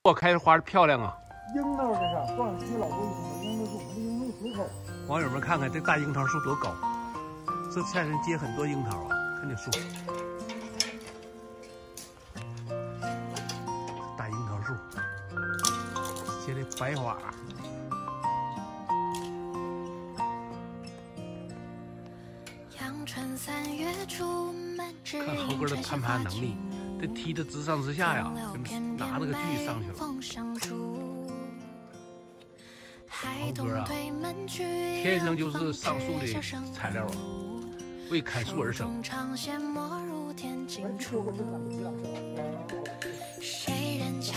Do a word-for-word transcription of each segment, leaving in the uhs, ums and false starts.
我开的花漂亮啊！ 樱桃这是广西老多樱桃树，我们樱桃随口。 网友们看看这大樱桃树多高，这下人结很多樱桃啊！看这树，大樱桃树结的白花。看猴哥的攀爬能力，这踢的直上直下呀，跟拿那个锯上去了。猴哥啊，天生就是上树的材料啊，为砍树而生。谁人敲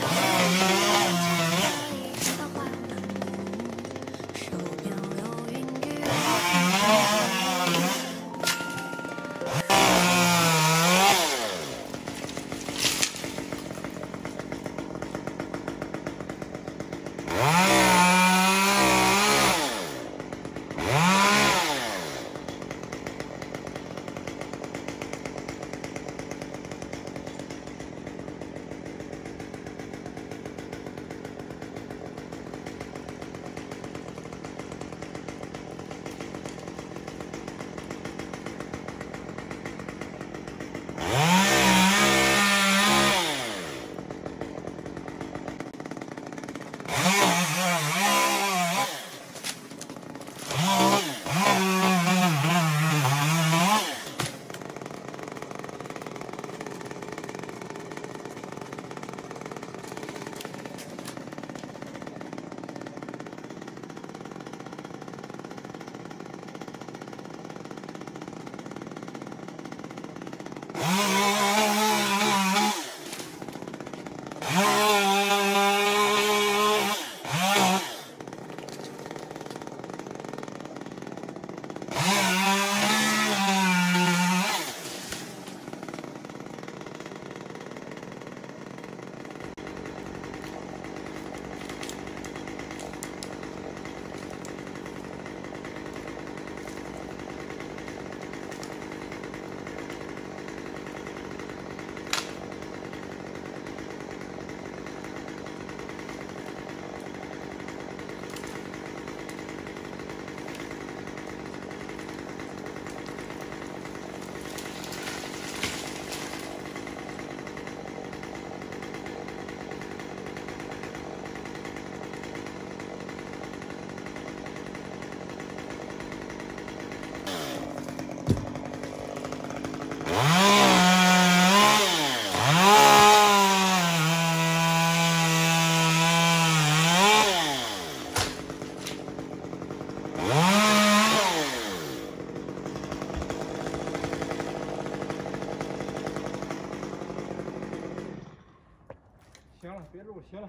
行了，别录，行了。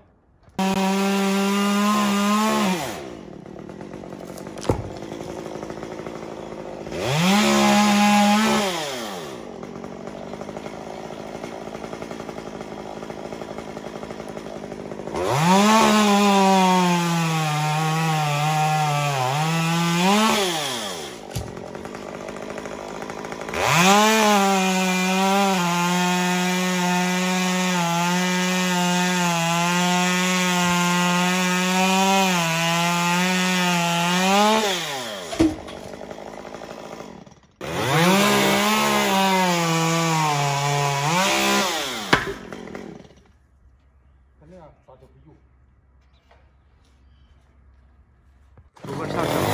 如果上车。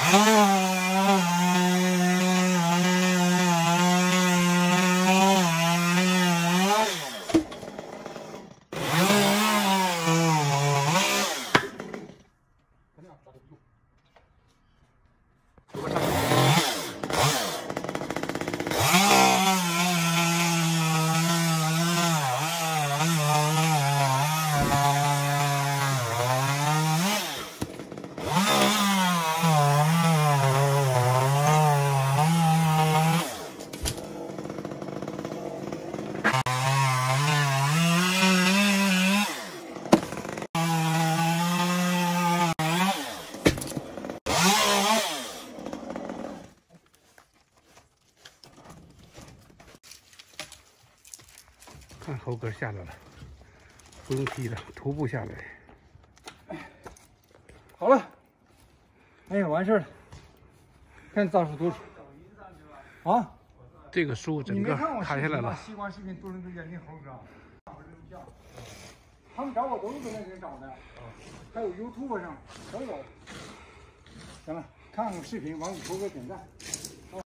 看猴哥下来了，不用踢了，徒步下来。 好了，哎呀，完事儿了。看大树多少啊？ 这个树整个砍下来了。 西瓜视频多人都眼睛猴哥，他们找我都是在那里找的，还有 YouTube 上都有。行了，看看视频，往里头个点赞。